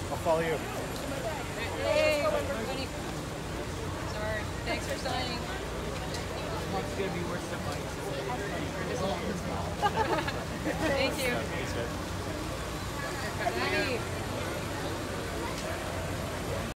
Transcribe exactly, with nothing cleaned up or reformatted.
I'll follow you. Hey, everybody. Sorry. Thanks for signing. It's gonna be worse than mine. Thank you. Thanks, man.